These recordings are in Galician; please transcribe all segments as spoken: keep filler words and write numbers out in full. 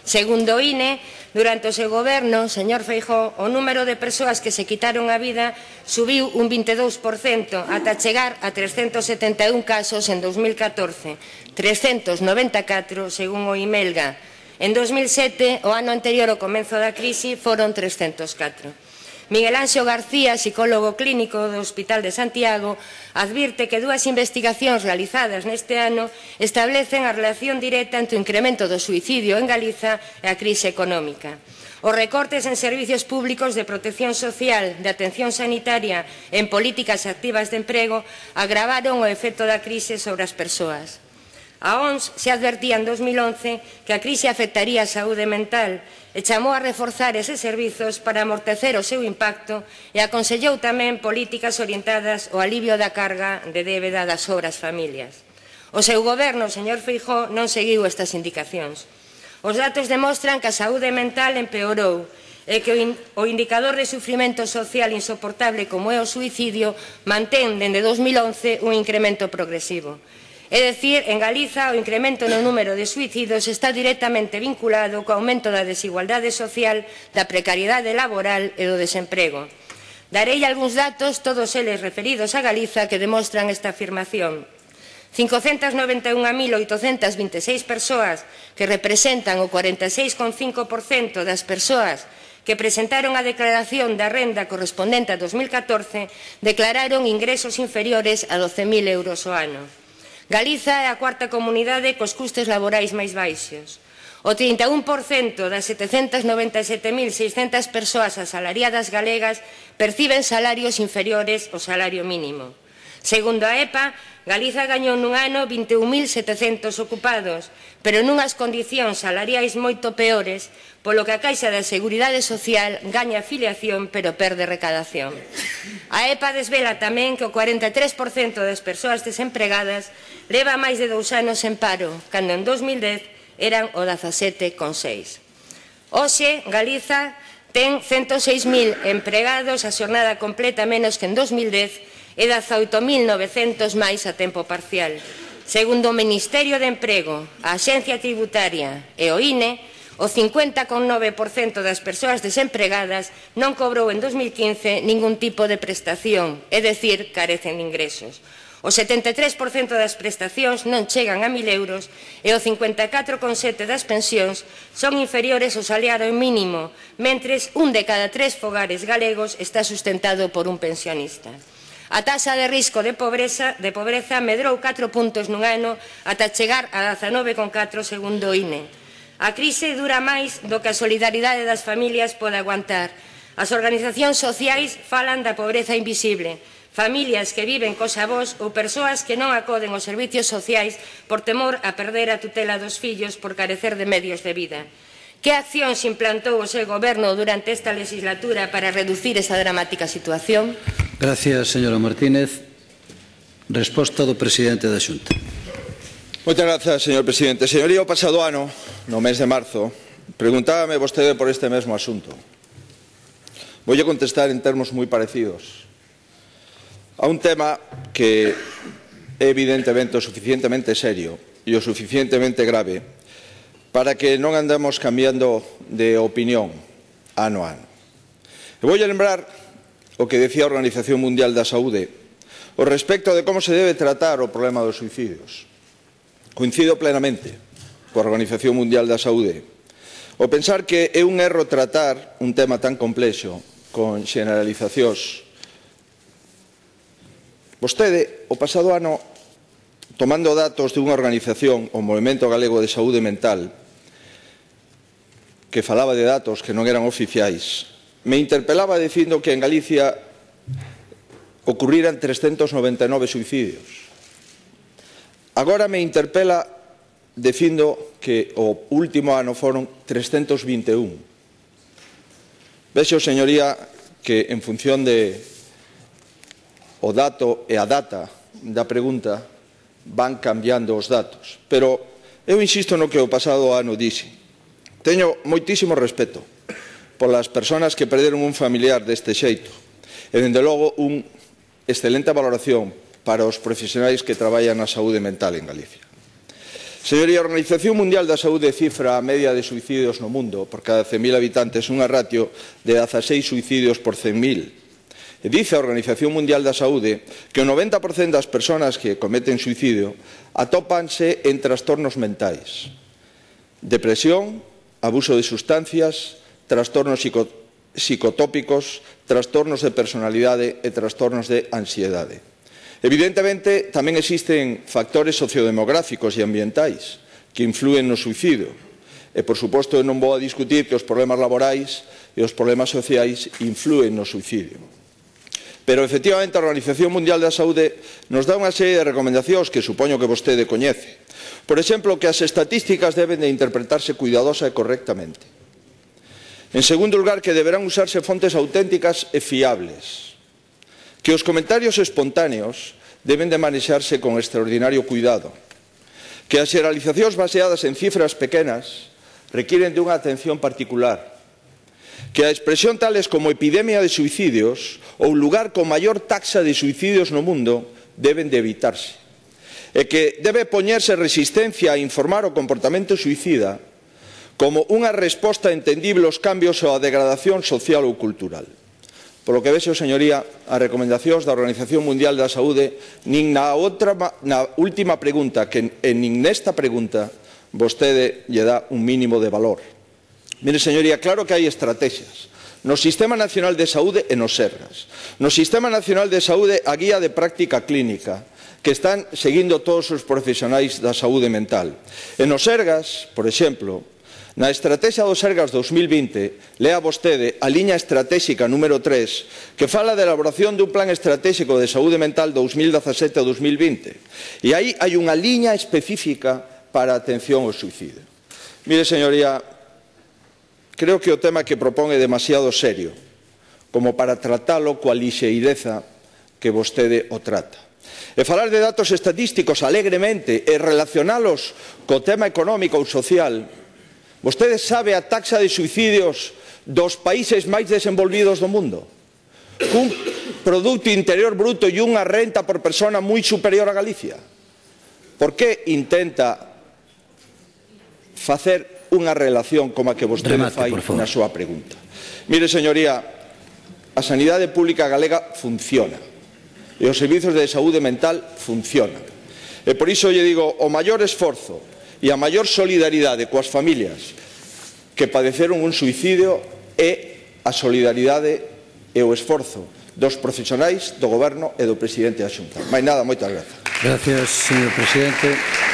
Segundo o I N E, durante o seu goberno, señor Feijóo, o número de persoas que se quitaron a vida subiu un vinte e dous por cento ata chegar a trescentos setenta e un casos en dos mil catorce, trescentos noventa e catro según o IMELGA. En dos mil sete, o ano anterior ao comenzo da crise, foron trescentos catro. Miguel Anxo García, psicólogo clínico do Hospital de Santiago, advirte que dúas investigacións realizadas neste ano establecen a relación directa entre o incremento do suicidio en Galiza e a crise económica. Os recortes en servicios públicos de protección social, de atención sanitaria e en políticas activas de emprego agravaron o efecto da crise sobre as persoas. A O M S se advertía en dos mil once que a crise afectaría a saúde mental e chamou a reforzar eses servizos para amortecer o seu impacto e aconsellou tamén políticas orientadas ao alivio da carga de débeda das obras familias. O seu goberno, señor Feijóo, non seguiu estas indicacións. Os datos demostran que a saúde mental empeorou e que o indicador de sufrimento social insoportable como é o suicidio mantén dende dos mil once un incremento progresivo. É dicir, en Galiza o incremento no número de suicidios está directamente vinculado co aumento da desigualdade social, da precariedade laboral e do desemprego. Darei algúns datos, todos eles referidos a Galiza, que demostran esta afirmación. cincocentas noventa e un mil oitocentas vinte e seis persoas, que representan o cuarenta e seis coma cinco por cento das persoas que presentaron a declaración da renda correspondente a dos mil catorce, declararon ingresos inferiores a doce mil euros ao ano. Galiza é a cuarta comunidade cos custes laborais máis baixos. O trinta e un por cento das setecentas noventa e sete mil seiscentas persoas asalariadas galegas perciben salarios inferiores ao salario mínimo. Segundo a E P A, Galiza gañou nun ano vinte e un mil setecentos ocupados, pero nunhas condicións salariais moito peores, polo que a Caixa da Seguridade Social gaña afiliación pero perde recadación. A E P A desvela tamén que o cuarenta e tres por cento das persoas desempregadas leva máis de dous anos en paro, cando en dos mil dez eran o dezasete coma seis. Hoxe, Galiza ten cento seis mil empregados a xornada completa menos que en dos mil dez e dezaoito mil novecentos máis a tempo parcial. Segundo o Ministerio de Emprego, a Axencia Tributaria e o I N E, o cincuenta coma nove por cento das persoas desempregadas non cobrou en dos mil quince ningún tipo de prestación, é dicir, carecen de ingresos. O setenta e tres por cento das prestacións non chegan a mil euros e o cincuenta e catro coma sete por cento das pensións son inferiores ao salario mínimo, mentres un de cada tres fogares galegos está sustentado por un pensionista. A taxa de risco de pobreza, de pobreza medrou catro puntos nun ano ata chegar a dezanove coma catro segundo o I N E. A crise dura máis do que a solidaridade das familias pode aguantar. As organizacións sociais falan da pobreza invisible, familias que viven cos avós ou persoas que non acoden aos servicios sociais por temor a perder a tutela dos fillos por carecer de medios de vida. Que accións implantou o seu goberno durante esta legislatura para reducir esa dramática situación? Gracias, señora Martínez. Resposta do presidente da Xunta. Moitas grazas, señor presidente. Señoría, o pasado ano, no mes de marzo, preguntábame vostede por este mesmo asunto. Voulle contestar en termos moi parecidos a un tema que é evidentemente o suficientemente serio e o suficientemente grave para que non andemos cambiando de opinión ano a ano. E voulle lembrar o que decía a Organización Mundial da Saúde o respecto de como se debe tratar o problema dos suicidios. Coincido plenamente coa Organización Mundial da Saúde o pensar que é un erro tratar un tema tan complexo con xeneralizacións. Vostede, o pasado ano, tomando datos de unha organización, o Movemento Galego de Saúde Mental, que falaba de datos que non eran oficiais, me interpelaba dicindo que en Galicia ocurriran trescentos noventa e nove suicidios. Agora me interpela dicindo que o último ano foron trescentos vinte e un. Vexo, señoría, que en función de o dato e a data da pregunta van cambiando os datos. Pero eu insisto no que o pasado ano dixe. Teño moitísimo respeto polas persoas que perderon un familiar deste xeito e, dende logo, un excelente valoración para os profesionais que traballan na saúde mental en Galicia. Señoría, a Organización Mundial da Saúde cifra a media de suicidios no mundo por cada cen mil habitantes unha ratio de dezaseis suicidios por cen mil. E dice a Organización Mundial da Saúde que o noventa por cento das persoas que cometen suicidio atópanse en trastornos mentais. Depresión, abuso de sustancias, trastornos psico psicotópicos, trastornos de personalidade e trastornos de ansiedade. Evidentemente, tamén existen factores sociodemográficos e ambientais que influen no suicidio. E, por suposto, non vou a discutir que os problemas laborais e os problemas sociais influen no suicidio. Pero, efectivamente, a Organización Mundial da Saúde nos dá unha serie de recomendacións que supoño que vostede coñece. Por exemplo, que as estatísticas deben de interpretarse cuidadosa e correctamente. En segundo lugar, que deberán usarse fontes auténticas e fiables. Que os comentarios espontáneos deben de manexarse con extraordinario cuidado. Que as xeralizacións baseadas en cifras pequenas requiren de unha atención particular. Que a expresión tales como epidemia de suicidios ou lugar con maior taxa de suicidios no mundo deben de evitarse. E que debe poñerse resistencia a informar o comportamento suicida como unha resposta entendible aos cambios ou a degradación social ou cultural. Por lo que vexo, señoría, as recomendacións da Organización Mundial da Saúde nin na, outra, na última pregunta que nin nesta pregunta vostede lle dá un mínimo de valor. Mire, señoría, claro que hai estrategias no Sistema Nacional de Saúde e nos Sergas. No Sistema Nacional de Saúde a guía de práctica clínica que están seguindo todos os profesionais da saúde mental. E nos Sergas, por exemplo, na Estrategia dos Sergas dos mil vinte, lea vostede a liña estratégica número tres que fala da elaboración dun plan estratégico de saúde mental dos mil dezasete a dos mil vinte. E aí hai unha liña específica para a atención ao suicidio. Mire, señoría, creo que o tema que propón é demasiado serio como para tratalo coa lixeireza que vostede o trata. E falar de datos estatísticos alegremente e relacionalos co tema económico ou social. Vostede sabe a taxa de suicidios dos países máis desenvolvidos do mundo? Un Produto Interior Bruto e unha renta por persona moi superior a Galicia. Por que intenta facer unha relación como a que vostede Remate, fai na súa pregunta? Mire, señoría, a sanidade pública galega funciona e os servizos de saúde mental funcionan. E por iso lle digo, o maior esforzo e a maior solidaridade coas familias que padeceron un suicidio é a solidaridade e o esforzo dos profesionais do Goberno e do Presidente da Xunta. Mais nada, moitas grazas. Gracias, señor Presidente.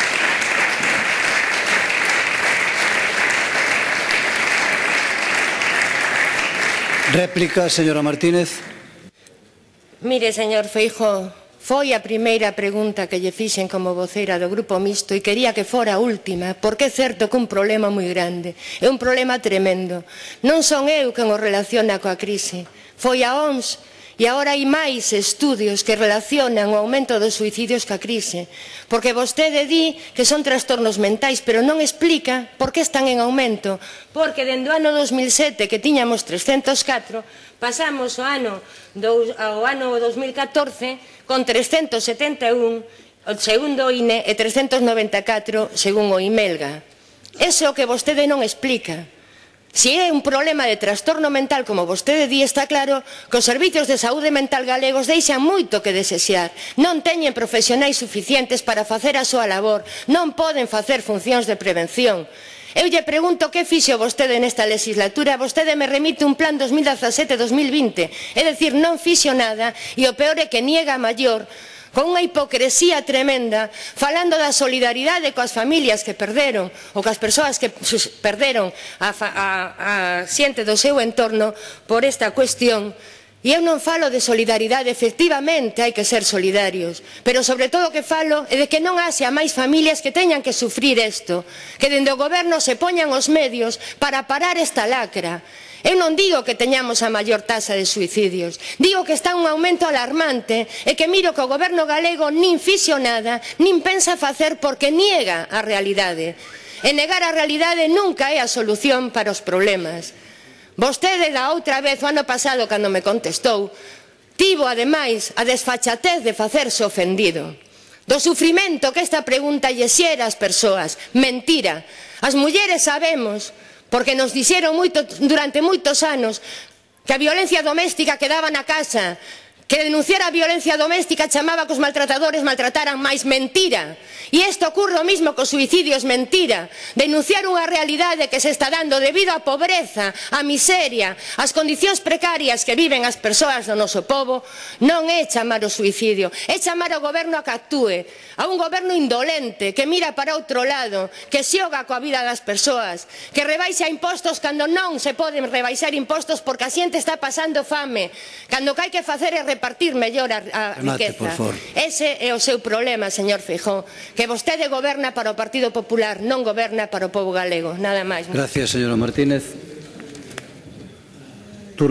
Réplica, señora Martínez. Mire, señor Feijóo, foi a primeira pregunta que lle fixen como voceira do Grupo Mixto e quería que fora a última, porque é certo que un problema moi grande, é un problema tremendo. Non son eu quen o relaciona coa crise, foi a O M S, e agora hai máis estudios que relacionan o aumento dos suicidios ca crise, porque vostede di que son trastornos mentais, pero non explica por que están en aumento, porque dende o ano dos mil sete, que tiñamos trescentos catro, pasamos ao ano, ao ano dos mil catorce con trescentos setenta e un, segundo o I N E, e trescentos noventa e catro según o IMELGA. Ese é o que vostede non explica. Se é un problema de trastorno mental, como vostede di, está claro que os servizos de saúde mental galegos deixan moito que desexar. Non teñen profesionais suficientes para facer a súa labor, non poden facer funcións de prevención. Eu lle pregunto que fixo vostede nesta legislatura. Vostede me remite un plan dos mil dezasete a dos mil vinte, é dicir, non fixo nada, e o peor é que niega a maior, con unha hipocresía tremenda, falando da solidaridade coas familias que perderon, ou coas persoas que perderon a, a, a xente do seu entorno por esta cuestión. E eu non falo de solidaridade, efectivamente hai que ser solidarios, pero sobre todo o que falo é de que non haxa máis familias que teñan que sufrir isto, que dende o goberno se poñan os medios para parar esta lacra. Eu non digo que teñamos a maior taxa de suicidios, digo que está un aumento alarmante e que miro que o goberno galego nin fixo nada, nin pensa facer porque niega a realidade. E negar a realidade nunca é a solución para os problemas. Vostede da outra vez, o ano pasado, cando me contestou, tivo ademais a desfachatez de facerse ofendido. do sufrimento que esta pregunta lle xera ás persoas. Mentira. As mulleres sabemos, porque nos dixeron moito, durante moitos anos, que a violencia doméstica quedaba na casa, que denunciar a violencia doméstica chamaba que os maltratadores maltrataran máis. Mentira. E isto ocurre o mismo cos suicidios. Mentira. Denunciar unha realidade que se está dando debido á pobreza, á miseria, ás condicións precarias que viven as persoas do noso pobo non é chamar o suicidio, é chamar ao goberno a que actúe, a un goberno indolente que mira para outro lado, que xoga coa vida das persoas, que rebaixa impostos cando non se poden rebaixar impostos porque a xente está pasando fame, cando que hai que facer é repartir mellor a, a Remate, riqueza. por favor. Ese é o seu problema, señor Feijóo, que vostede goberna para o Partido Popular, non goberna para o pobo galego. Nada máis. Gracias, señora Martínez.